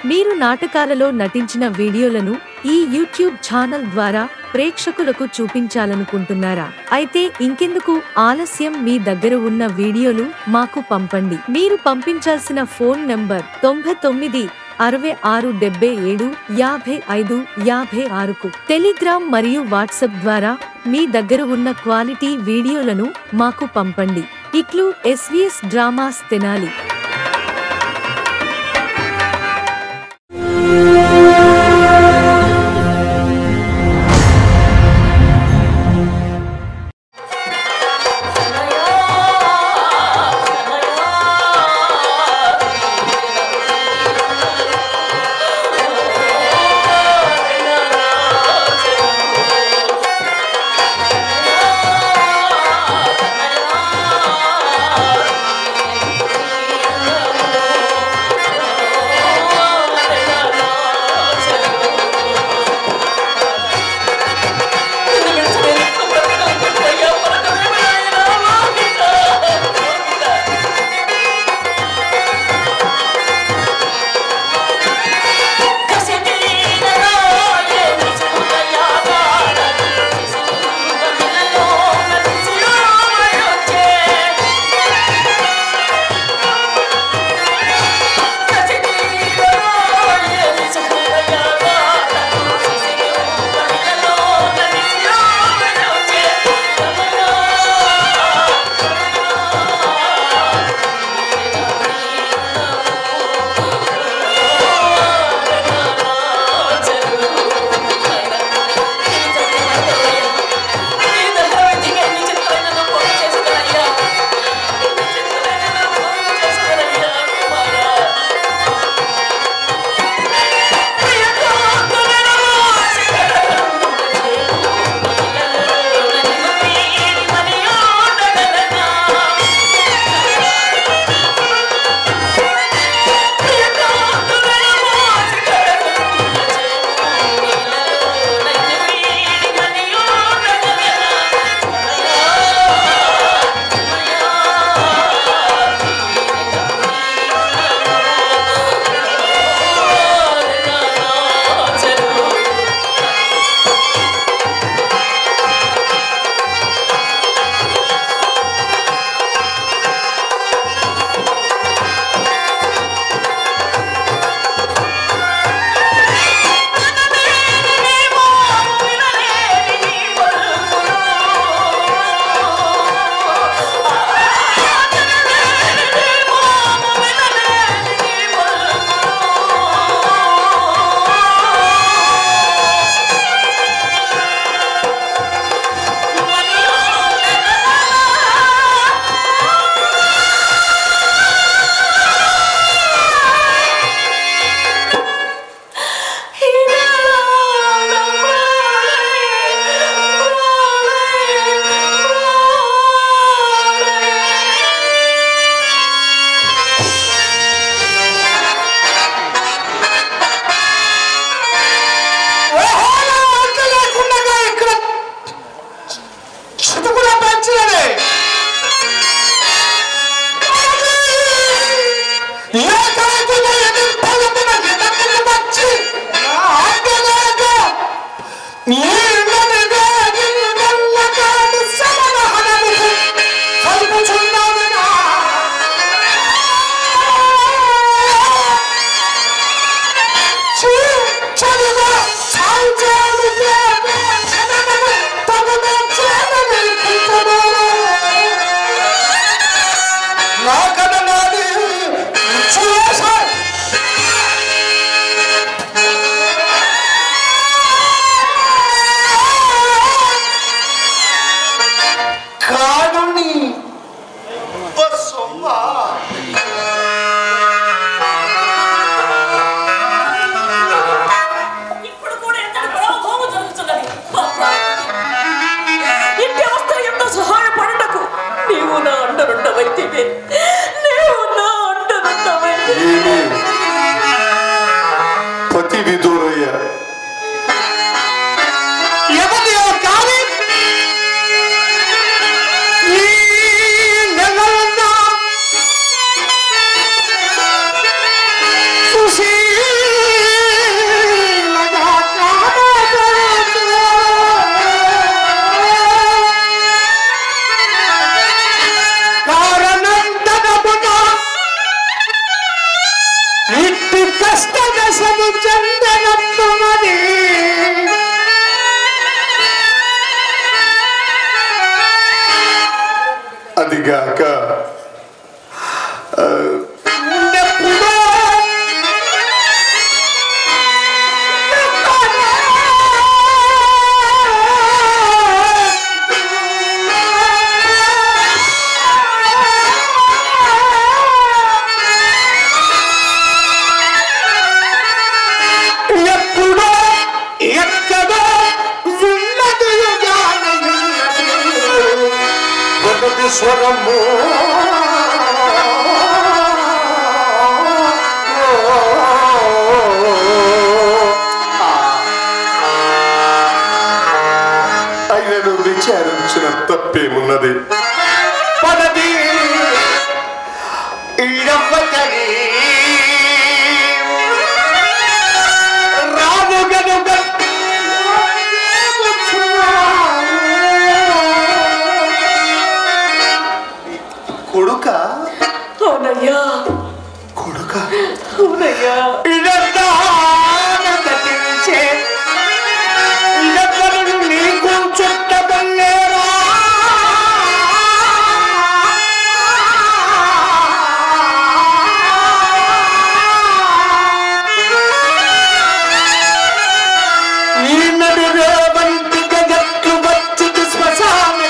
మీరు నాటకాలలో నటించిన వీడియోలను ఈ యూట్యూబ్ ఛానల్ ద్వారా ప్రేక్షకులకు చూపించాలనుకుంటున్నారా? అయితే ఇంకెందుకు ఆలస్యం, మీ దగ్గర ఉన్న వీడియోలు మాకు పంపండి. మీరు పంపించాల్సిన ఫోన్ నంబర్ 99 66 77 55 56కు. టెలిగ్రామ్ మరియు వాట్సాప్ ద్వారా మీ దగ్గర ఉన్న క్వాలిటీ వీడియోలను మాకు పంపండి. ఇట్లు ఎస్వీఎస్ డ్రామాస్ తెనాలి. స్వరము ఆయనను విచారించిన తప్పేమున్నది? పదది ఇడవతని రాము గనుక కొడుక అవునయ్యా కొడుక అవునయ్యా ఇదంతా నటించే ఇదను నీకు చుట్టబల్లేరా ఈ నడురే వంటి గజట్టు వచ్చి శ్మశాన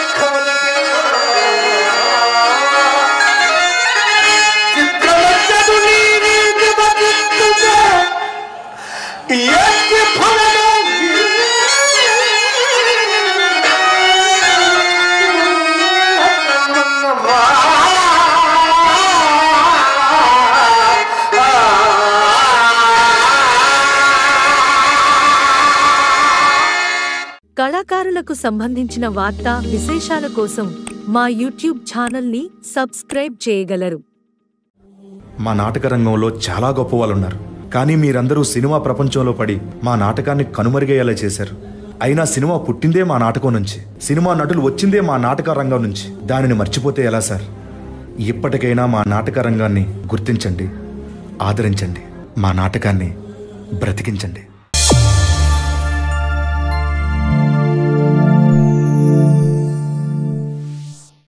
కళాకారులకు సంబంధించిన వార్తా విశేషాల కోసం మా యూట్యూబ్ ఛానల్ని సబ్స్క్రైబ్ చేయగలరు. మా నాటక రంగంలో చాలా గొప్ప వాళ్ళు ఉన్నారు, కానీ మీరందరూ సినిమా ప్రపంచంలో పడి మా నాటకాన్ని కనుమరుగయ్యేలా చేశారు. అయినా సినిమా పుట్టిందే మా నాటకం నుంచి, సినిమా నటులు వచ్చిందే మా నాటక రంగం నుంచి. దానిని మర్చిపోతే ఎలా సార్? ఇప్పటికైనా మా నాటక రంగాన్ని గుర్తించండి, ఆదరించండి, మా నాటకాన్ని బ్రతికించండి.